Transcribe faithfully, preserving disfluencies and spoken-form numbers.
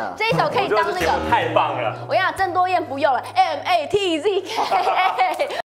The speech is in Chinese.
这一首可以当那个太棒了。 我跟你讲，郑多燕不用了 ，M A T Z K。